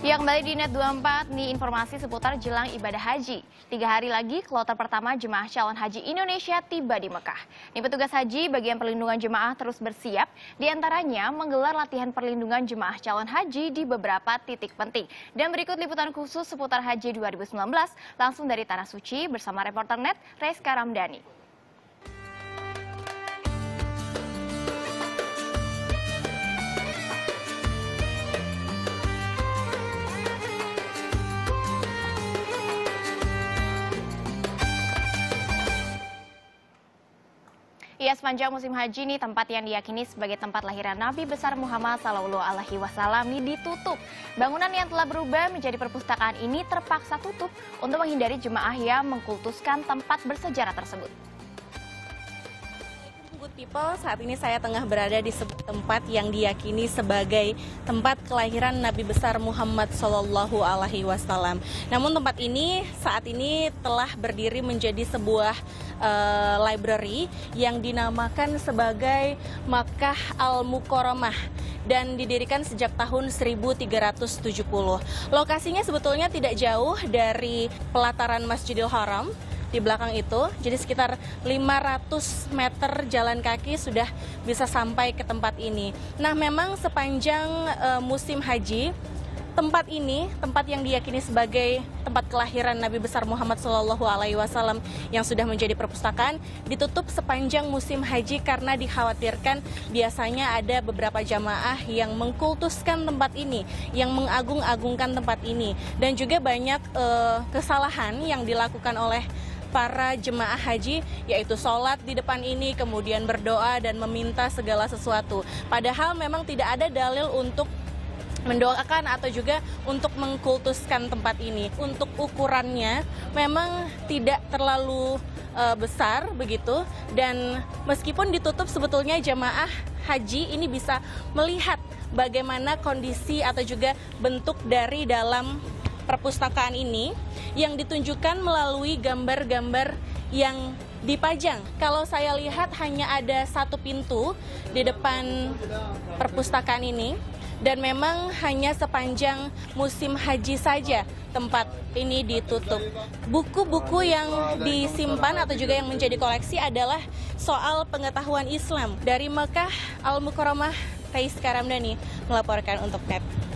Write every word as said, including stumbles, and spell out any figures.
Ya, kembali di Net dua puluh empat, nih informasi seputar jelang ibadah haji. Tiga hari lagi, kloter pertama jemaah calon haji Indonesia tiba di Mekah. Nih petugas haji bagian perlindungan jemaah terus bersiap, diantaranya menggelar latihan perlindungan jemaah calon haji di beberapa titik penting. Dan berikut liputan khusus seputar haji dua ribu sembilan belas, langsung dari Tanah Suci bersama reporter Net, Reska Ramdhani. Ya, sepanjang musim haji nih, tempat yang diyakini sebagai tempat lahiran Nabi besar Muhammad Sallallahu Alaihi Wasallam ini ditutup. Bangunan yang telah berubah menjadi perpustakaan ini terpaksa tutup untuk menghindari jemaah yang mengkultuskan tempat bersejarah tersebut. Good people, saat ini saya tengah berada di sebuah tempat yang diyakini sebagai tempat kelahiran Nabi besar Muhammad Sallallahu Alaihi Wasallam. Namun tempat ini saat ini telah berdiri menjadi sebuah uh, library yang dinamakan sebagai Makkah Al-Mukarramah dan didirikan sejak tahun seribu tiga ratus tujuh puluh. Lokasinya sebetulnya tidak jauh dari pelataran Masjidil Haram. Di belakang itu, jadi sekitar lima ratus meter jalan kaki sudah bisa sampai ke tempat ini. Nah, memang sepanjang uh, musim haji, tempat ini, tempat yang diyakini sebagai tempat kelahiran Nabi besar Muhammad Sallallahu Alaihi Wasallam yang sudah menjadi perpustakaan, ditutup sepanjang musim haji karena dikhawatirkan biasanya ada beberapa jamaah yang mengkultuskan tempat ini, yang mengagung-agungkan tempat ini, dan juga banyak uh, kesalahan yang dilakukan oleh para jemaah haji, yaitu sholat di depan ini, kemudian berdoa dan meminta segala sesuatu. Padahal memang tidak ada dalil untuk mendoakan atau juga untuk mengkultuskan tempat ini. Untuk ukurannya memang tidak terlalu uh, besar begitu, dan meskipun ditutup sebetulnya jemaah haji ini bisa melihat bagaimana kondisi atau juga bentuk dari dalam perpustakaan ini yang ditunjukkan melalui gambar-gambar yang dipajang. Kalau saya lihat hanya ada satu pintu di depan perpustakaan ini, dan memang hanya sepanjang musim haji saja tempat ini ditutup. Buku-buku yang disimpan atau juga yang menjadi koleksi adalah soal pengetahuan Islam. Dari Makkah Al-Mukarramah, Reska Ramdhani melaporkan untuk Net.